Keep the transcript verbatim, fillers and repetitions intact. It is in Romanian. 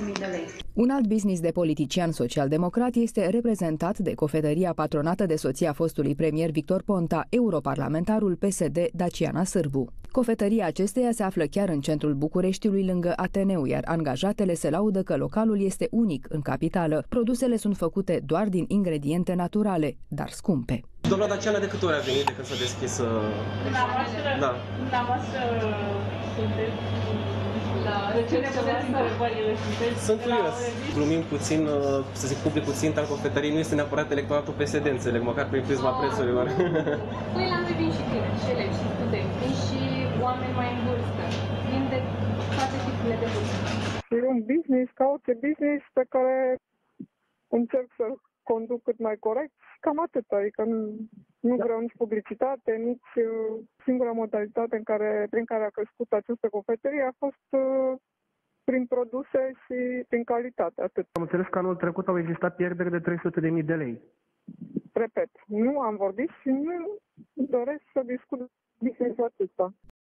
șase mii de lei. Un alt business de politician social-democrat este reprezentat de cofetăria patronată de soția fostului premier Victor Ponta, europarlamentarul P S D Daciana Sârbu. Cofetăria acesteia se află chiar în centrul Bucureștiului, lângă Ateneu, iar angajatele se laudă că localul este unic în capitală. Produsele sunt făcute doar din ingrediente naturale, dar scumpe. Doamna Daciana, de câte ori a venit de când s-a deschis? Dumneavoastră, da. dumneavoastră sunteți la recepția întrebările sunteți? Sunt curios. Glumim puțin, să zic public puțin, dar cofetării nu este neapărat electoratul P S D, înțeleg, măcar prin prisma prețurilor. Păi la noi vin și tineri, și elevi, și studenți, vin și oameni mai în vârstă, vin de toate tipurile de vârstă. E un business, ca orice business pe care încerc să-l conduc cât mai corect. Cam atât, adică nu, nu vreau nici publicitate, nici uh, singura modalitate în care, prin care a crescut această cofetărie a fost uh, prin produse și prin calitate, atât. Am înțeles că anul trecut au existat pierderi de trei sute de mii de lei. Repet, nu am vorbit și nu doresc să discut business-ul acesta.